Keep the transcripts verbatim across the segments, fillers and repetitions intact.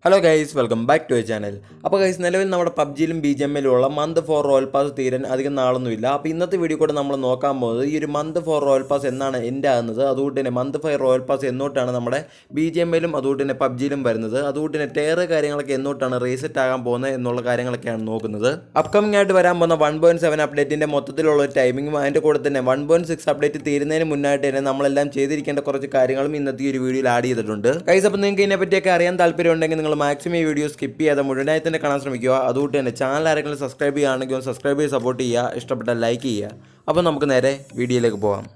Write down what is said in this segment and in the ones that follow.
Hello guys, welcome back to our channel. അപ്പോൾ guys, നിലവിൽ നമ്മുടെ പബ്ജിയിലും ബിജിഎമ്മിലുള്ള മന്ത് ഫോർ റോയൽ പാസ് തീരാൻ അധികം നാളൊന്നുമില്ല. അപ്പോൾ ഇന്നത്തെ വീഡിയോ കൂടെ നമ്മൾ നോക്കാൻ പോകുന്നത് ഈ ഒരു മന്ത് ഫോർ റോയൽ പാസ് എന്നാണ് എൻഡ് ആകുന്നത്, അതുകൊണ്ട് തന്നെ മന്ത് ഫൈവ് റോയൽ പാസ് എന്നോട്ടാണ് നമ്മുടെ ബിജിഎമ്മിലും അതുകൊണ്ട് തന്നെ പബ്ജിയിലും വരുന്നത്, അതുകൊണ്ട് തന്നെ ടയർ കാര്യങ്ങളൊക്കെ എന്നോട്ടാണ് റീസെറ്റ് ആകാൻ പോകുന്നത് എന്നുള്ള കാര്യങ്ങളൊക്കെയാണ് നോക്കുന്നത്. അപ്കമിംഗ് ആയിട്ട് വരാൻ പോകുന്ന വൺ പോയിന്റ് സെവൻ അപ്ഡേറ്റിൻ്റെ മൊത്തത്തിലുള്ള ഒരു ടൈമിങ്ങും അതിൻ്റെ കൂടെ തന്നെ വൺ പോയിന്റ് സിക്സ് അപ്ഡേറ്റ് തീരുന്നതിന് മുന്നായിട്ട് തന്നെ നമ്മളെല്ലാം ചെയ്തിരിക്കേണ്ട കുറച്ച് കാര്യങ്ങളും ഇന്നത്തെ ഈ ഒരു വീഡിയോയിൽ ആഡ് ചെയ്തിട്ടുണ്ട്. ഗൈസ്, അപ്പോൾ നിങ്ങൾക്ക് ഇതിനെപ്പറ്റിയൊക്കെ അറിയാൻ താല്പര്യം ഉണ്ടെങ്കിൽ നിങ്ങൾ മാക്സിമം ഈ വീഡിയോ സ്കിപ്പ് ചെയ്യാതെ മുഴുവനായി തന്നെ കാണാൻ ശ്രമിക്കുക. അതുകൊണ്ട് തന്നെ ചാനൽ ആരെങ്കിലും സബ്സ്ക്രൈബ് ചെയ്യുകയാണെങ്കിൽ സബ്സ്ക്രൈബ് ചെയ്ത് സപ്പോർട്ട് ചെയ്യുക, ഇഷ്ടപ്പെട്ടാൽ ലൈക്ക് ചെയ്യുക. അപ്പോൾ നമുക്ക് നേരെ വീഡിയോയിലേക്ക് പോകാം.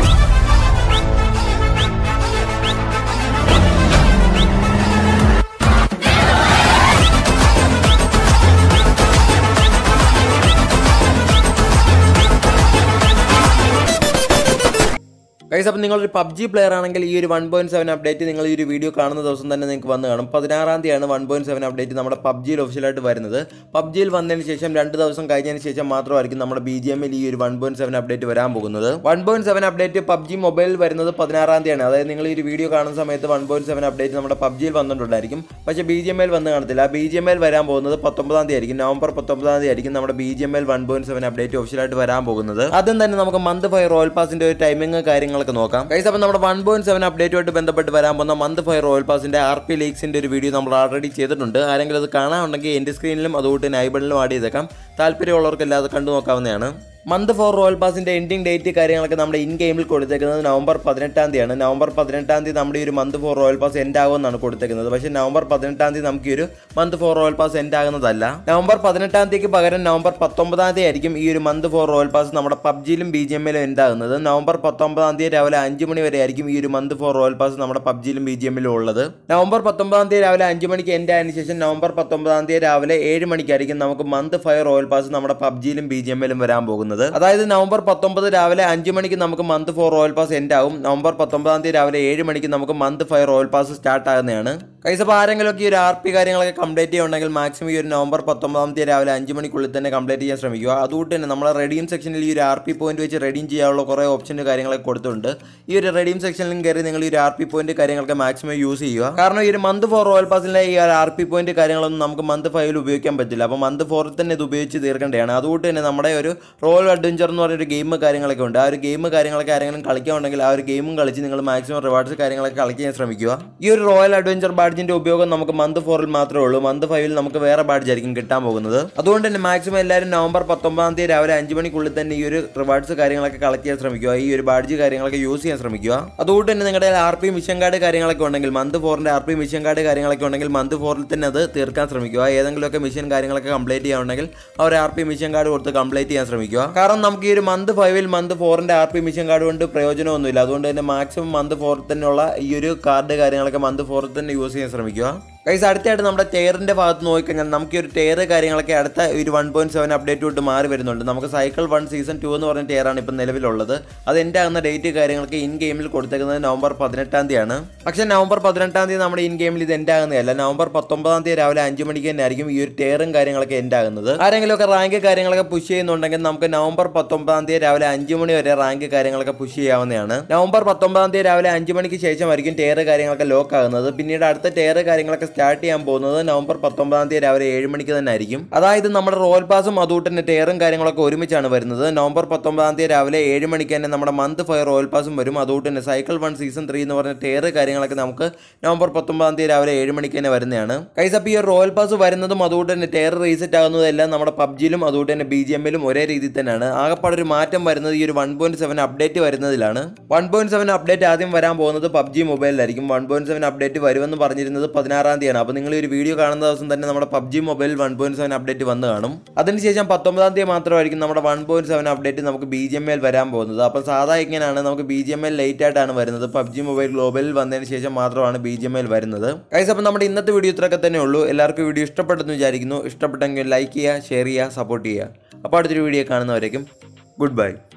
ഗൈസ്, അപ്പോൾ നിങ്ങളൊരു പബ്ജി പ്ലെയർ ആണെങ്കിൽ ഈ ഒരു വൺ പോയിന്റ് സെവൻ അപ്ഡേറ്റ് നിങ്ങൾ ഈ ഒരു വീഡിയോ കാണുന്ന ദിവസം തന്നെ നിങ്ങൾക്ക് വന്ന് കാണും. പതിനാറാം തീയതിയാണ് വൺ പോയിന്റ് സെവൻ അപ്ഡേറ്റ് നമ്മുടെ പബ്ജിയിൽ ഒഫീഷ്യലായിട്ട് വരുന്നത്. പബ്ജിയിൽ വന്നതിന് ശേഷം രണ്ട് ദിവസം കഴിഞ്ഞതിന് ശേഷം മാത്രമായിരിക്കും നമ്മുടെ ബി ജി എമ്മിൽ ഈ ഒരു വൺ പോയിന്റ് സെവൻ അപ്ഡേറ്റ് വരാൻ പോകുന്നത്. One point seven update PUBG മൊബൈലിൽ വരുന്നത് പതിനാറാം തീയതിയാണ്. അതായത് നിങ്ങൾ ഈ ഒരു വീഡിയോ കാണുന്ന സമയത്ത് വൺ പോയിന്റ് സെവൻ അപ്ഡേറ്റ് നമ്മുടെ പബ്ജിയിൽ വന്നിട്ടുണ്ടായിരിക്കും, പക്ഷേ ബി ജി എം എൽ വന്ന് കാണത്തില്ല. ബി ജി എം എൽ വരാൻ പോകുന്നത് പത്തൊമ്പതാം തീയതി ആയിരിക്കും. നവംബർ പത്തൊമ്പതാം തീയതി ആയിരിക്കും നമ്മുടെ B G M L one point seven update ഒഫീഷ്യലായിട്ട് വരാൻ പോകുന്നത്. അതും തന്നെ നമുക്ക് മന്ത് ഫൈവ് റോയൽ പാസിന്റെ ഒരു ടൈമിംഗ് കാര്യങ്ങളൊക്കെ നോക്കാം. ഗൈസ്, അപ്പോൾ നമ്മുടെ വൺ പോയിന്റ് സെവൻ അപ്ഡേറ്റുമായിട്ട് ബന്ധപ്പെട്ട് വരാൻ പോകുന്ന മന്ത് ഫൈവ് റോയൽ പാസിന്റെ ആർ പി ലീക്സിന്റെ ഒരു വീഡിയോ നമ്മൾ ഓൾറെഡി ചെയ്തിട്ടുണ്ട്. ആരെങ്കിലും അത് കാണാനുണ്ടെങ്കിൽ എൻ്റെ സ്ക്രീനിലും അതുകൊണ്ട് തന്നെ ഐബണിലും ആഡ് ചെയ്തേക്കാം. താല്പര്യമുള്ളവർക്കെല്ലാം അത് കണ്ടു നോക്കാവുന്നതാണ്. മന്ത് ഫോർ റോയൽ പാസിന്റെ എൻഡിങ് ഡേറ്റ് കാര്യങ്ങളൊക്കെ നമ്മുടെ ഇൻ ഗെയിമിൽ കൊടുത്തേക്കുന്നത് നവംബർ പതിനെട്ടാം തീയതിയാണ്. നവംബർ പതിനെട്ടാം തീയതി നമ്മുടെ ഈ ഒരു month four royal pass end ആകുമെന്നാണ് കൊടുത്തേക്കുന്നത്. പക്ഷേ നവംബർ പതിനെട്ടാം തീയതി നമുക്ക് ഈ ഒരു month four royal pass end ആകുന്നതല്ല. നവംബർ പതിനെട്ടാം തീയതിക്ക് പകരം നവംബർ പത്തൊമ്പതാം തീയതി ആയിരിക്കും ഈ ഒരു മന്ത് ഫോർ റോയൽ പാസ് നമ്മുടെ പബ്ജിയിലും ബി ജി എമ്മിലും എൻഡ് ആകുന്നത്. നവംബർ പത്തൊമ്പതാം തീയതി രാവിലെ അഞ്ച് മണി വരെ ആയിരിക്കും ഈ ഒരു മന്ത് ഫോർ റോയൽ പാസ് നമ്മുടെ പബ്ജിയിലും ബി ജി എമ്മിലും ഉള്ളത്. നവംബർ പത്തൊമ്പതാം തീയതി രാവിലെ അഞ്ച് മണിക്ക് എൻഡ് ആയതിനു ശേഷം നവംബർ പത്തൊമ്പതാം തീയതി രാവിലെ ഏഴ് മണിക്കായിരിക്കും നമുക്ക് മന്ത് ഫൈവ് റോയൽ പാസ് നമ്മുടെ പബ്ജിയിലും ബി ജി എമ്മിലും വരാൻ പോകുന്നത്. അതായത് നവംബർ പത്തൊമ്പത് രാവിലെ അഞ്ച് മണിക്ക് നമുക്ക് month four royal pass end ആവും. നവംബർ പത്തൊമ്പതാം തീയതി രാവിലെ ഏഴ് മണിക്ക് നമുക്ക് month five royal pass start ആകുന്നതാണ്. ഗൈസ്, അപ്പോൾ ആരെങ്കിലും ഒക്കെ ഈ ഒരു ആർ പി കാര്യങ്ങളൊക്കെ കംപ്ലീറ്റ് ചെയ്യുന്നുണ്ടെങ്കിൽ മാക്സിമം ഈ ഒരു നവംബർ പത്തൊമ്പതാം തീയതി രാവിലെ അഞ്ച് മണിക്കുള്ളിൽ തന്നെ കംപ്ലീറ്റ് ചെയ്യാൻ ശ്രമിക്കുക. അതുകൊണ്ട് തന്നെ നമ്മുടെ റെഡീം സെക്ഷനിൽ ഈ ഒരു ആർ പി പോയിന്റ് വെച്ച് റെഡീം ചെയ്യാനുള്ള കുറേ ഓപ്ഷനും കാര്യങ്ങളൊക്കെ കൊടുത്തിട്ടുണ്ട്. ഈ ഒരു റെഡീം സെക്ഷനിലും കയറി നിങ്ങൾ ഈ ഒരു ആർ പി പോയിന്റ് കാര്യങ്ങളൊക്കെ മാക്സിമം യൂസ് ചെയ്യുക. കാരണം ഈ ഒരു മന്ത് ഫോർ റോയൽ പാസിലെ ഈ ഒരു ആർ പി പോയിന്റ് കാര്യങ്ങളൊന്നും നമുക്ക് മന്ത് ഫൈവിൽ ഉപയോഗിക്കാൻ പറ്റില്ല. അപ്പോൾ മന്ത് ഫോറിൽ തന്നെ ഇത് ഉപയോഗിച്ച് തീർക്കേണ്ടതാണ്. അതുകൊണ്ട് തന്നെ നമ്മുടെ ഒരു റോയൽ അഡ്വഞ്ചർ എന്ന് പറഞ്ഞൊരു ഗെയിം കാര്യങ്ങളൊക്കെ ഉണ്ട്. ആ ഒരു ഗെയിം കാര്യങ്ങളൊക്കെ ആരെങ്കിലും കളിക്കാനുണ്ടെങ്കിൽ ആ ഒരു ഗെയിമും കളിച്ച് നിങ്ങൾ മാക്സിമം റിവാർഡ്സ് കാര്യങ്ങളൊക്കെ കളക്ട് ചെയ്യാൻ ശ്രമിക്കുക. ഈ ഒരു റോയൽ അഡ്വഞ്ചർ ബാഡ്ജിന്റെ ഉപയോഗം നമുക്ക് മന്ത് ഫോറിൽ മാത്രമേ ഉള്ളൂ. മന്ത് ഫൈവിൽ നമുക്ക് വേറെ ബാഡ്ജ് ആയിരിക്കും കിട്ടാൻ പോകുന്നത്. അതുകൊണ്ട് തന്നെ മാക്സിമം എല്ലാവരും നവംബർ പത്തൊമ്പതാം തീയതി രാവിലെ അഞ്ച് മണിക്കുള്ളിൽ തന്നെ ഈ ഒരു റിവാർഡ്സ് കാര്യങ്ങളൊക്കെ കളക്ട് ചെയ്യാൻ ശ്രമിക്കുക. ഈ ഒരു ബാഡ്ജ് കാര്യങ്ങളൊക്കെ യൂസ് ചെയ്യാൻ ശ്രമിക്കുക. അതുകൊണ്ട് തന്നെ നിങ്ങളുടെ ആർ പി മിഷൻ കാർഡ് കാര്യങ്ങളൊക്കെ ഉണ്ടെങ്കിൽ മന്ത് ഫോറിന്റെ ആർ പി മിഷൻ കാർഡ് കാര്യങ്ങളൊക്കെ ഉണ്ടെങ്കിൽ മന്ത് ഫോറിൽ തന്നെ അത് തീർക്കാൻ ശ്രമിക്കുക. ഏതെങ്കിലുമൊക്കെ മിഷൻ കാര്യങ്ങളൊക്കെ കംപ്ലീറ്റ് ചെയ്യാനുണ്ടെങ്കിൽ ആ ഒരു ആർ പി മിഷൻ കാർഡ് കൊടുത്ത് കംപ്ലീറ്റ് ചെയ്യാൻ ശ്രമിക്കുക. കാരണം നമുക്ക് ഈ ഒരു മന്ത് ഫൈവിൽ മന്ത് ഫോറിന്റെ ആർ പി മിഷൻ കാർഡ് കൊണ്ട് പ്രയോജനമൊന്നുമില്ല. അതുകൊണ്ട് തന്നെ മാക്സിമം മന്ത് ഫോറിൽ തന്നെയുള്ള ഈ ഒരു കാർഡ് കാര്യങ്ങളൊക്കെ മന്ത് ഫോറിൽ തന്നെ യൂസ് ചെയ്യാൻ ശ്രമിക്കുക. ഗൈസ്, അടുത്തായിട്ട് നമ്മുടെ ടയറിന്റെ ഭാഗത്ത് നോക്കിക്കഴിഞ്ഞാൽ നമുക്ക് ഈ ഒരു ടയർ കാര്യങ്ങളൊക്കെ അടുത്ത ഒരു വൺ പോയിന്റ് സെവൻ അപ്ഡേറ്റ് തൊട്ട് മാറി വരുന്നുണ്ട്. നമുക്ക് സൈക്കിൾ വൺ സീസൺ ടു എന്ന് പറഞ്ഞ ടയറാണ് ഇപ്പം നിലവിലുള്ളത്. അത് എൻ്റെ ആകുന്ന ഡേറ്റ് കാര്യങ്ങളൊക്കെ ഇൻ ഗെയിമിൽ കൊടുത്തേക്കുന്നത് നവംബർ പതിനെട്ടാം തീയതിയാണ്. പക്ഷേ നവംബർ പതിനെട്ടാം തീയതി നമ്മുടെ ഇൻ ഗെയിമിൽ ഇത് എൻ്റെ ആകുന്നതല്ല. നവംബർ പത്തൊമ്പതാം തീയതി രാവിലെ അഞ്ച് മണിക്ക് തന്നെ ആയിരിക്കും ഈ ഒരു ടയറും കാര്യങ്ങളൊക്കെ എൻ്റെ ആകുന്നത്. ആരെങ്കിലുമൊക്കെ റാങ്ക് കാര്യങ്ങളൊക്കെ പുഷ് ചെയ്യുന്നുണ്ടെങ്കിൽ നമുക്ക് നവംബർ പത്തൊമ്പതാം തീയതി രാവിലെ അഞ്ച് മണി വരെ റാങ്ക് കാര്യങ്ങളൊക്കെ പുഷ് ചെയ്യാവുന്നതാണ്. നവംബർ പത്തൊമ്പതാം തീയതി രാവിലെ അഞ്ച് മണിക്ക് ശേഷമായിരിക്കും ടയർ കാര്യങ്ങളൊക്കെ ലോക്ക് ആകുന്നത്. പിന്നീട് അടുത്ത ടയർ കാര്യങ്ങളൊക്കെ സ്റ്റാർട്ട് ചെയ്യാൻ പോകുന്നത് നവംബർ പത്തൊമ്പതാം തീയതി രാവിലെ ഏഴ് മണിക്ക് തന്നെ ആയിരിക്കും. അതായത് നമ്മുടെ റോയൽ പാസും അതുകൊണ്ട് തന്നെ ടയറും കാര്യങ്ങളൊക്കെ ഒരുമിച്ചാണ് വരുന്നത്. നവംബർ പത്തൊമ്പതാം തീയതി രാവിലെ ഏഴ് മണിക്ക് തന്നെ നമ്മുടെ മന്ത് ഫൈവ് റോയൽ പാസും വരും. അതുകൊണ്ട് തന്നെ സൈക്കിൾ വൺ സീസൺ ത്രീ എന്ന് പറഞ്ഞ ടയർ കാര്യങ്ങളൊക്കെ നമുക്ക് നവംബർ പത്തൊമ്പതാം തീയതി രാവിലെ ഏഴ് മണിക്ക് തന്നെ വരുന്നതാണ്. ഗൈസ്, അപ്പോൾ ഈ റോയൽ പാസ് വരുന്നതും അതുകൊണ്ട് തന്നെ ടയർ റീസെറ്റ് ആകുന്നതും എല്ലാം നമ്മുടെ പബ്ജിയിലും അതുകൊണ്ട് തന്നെ ബി ജി എമ്മിലും ഒരേ രീതിയിൽ തന്നെയാണ്. ആകെപ്പാടെ ഒരു മാറ്റം വരുന്നത് ഈ ഒരു വൺ പോയിന്റ് സെവൻ അപ്ഡേറ്റ് വരുന്നതിലാണ്. വൺ പോയിന്റ് സെവൻ അപ്ഡേറ്റ് ആദ്യം വരാൻ പോകുന്നത് പബ്ജി മൊബൈലിലായിരിക്കും. വൺ പോയിന്റ് സെവൻ അപ്ഡേറ്റ് വരുമെന്ന് പറഞ്ഞിരുന്നത് പതിനാറാം തീയതിയാണ്. അപ്പോൾ നിങ്ങൾ ഒരു വീഡിയോ കാണുന്ന ദിവസം തന്നെ നമ്മുടെ PUBG mobile one point seven update വന്ന് കാണും. അതിനുശേഷം പത്തൊമ്പതാം തീയതി മാത്രമായിരിക്കും നമ്മുടെ വൺ പോയിന്റ് സെവൻ അപ്ഡേറ്റ് നമുക്ക് ബി ജി എം എൽ വരാൻ പോകുന്നത്. അപ്പോൾ സാധാ ഇങ്ങനെയാണ് നമുക്ക് B G M L late ആയിട്ടാണ് വരുന്നത്. പബ്ജി മൊബൈൽ ഗ്ലോബലിൽ വന്നതിന് ശേഷം മാത്രമാണ് ബി ജി എം എൽ വരുന്നത്. ഗൈസ്, അപ്പോൾ നമ്മുടെ ഇന്നത്തെ വീഡിയോ ഇത്രയൊക്കെ തന്നെ ഉള്ളൂ. എല്ലാവർക്കും വീഡിയോ ഇഷ്ടപ്പെട്ടെന്ന് വിചാരിക്കുന്നു. ഇഷ്ടപ്പെട്ടെങ്കിൽ ലൈക്ക് ചെയ്യുക, ഷെയർ ചെയ്യുക, സപ്പോർട്ട് ചെയ്യുക. അപ്പോൾ അടുത്തൊരു വീഡിയോ കാണുന്നവരേക്കും ഗുഡ് ബൈ.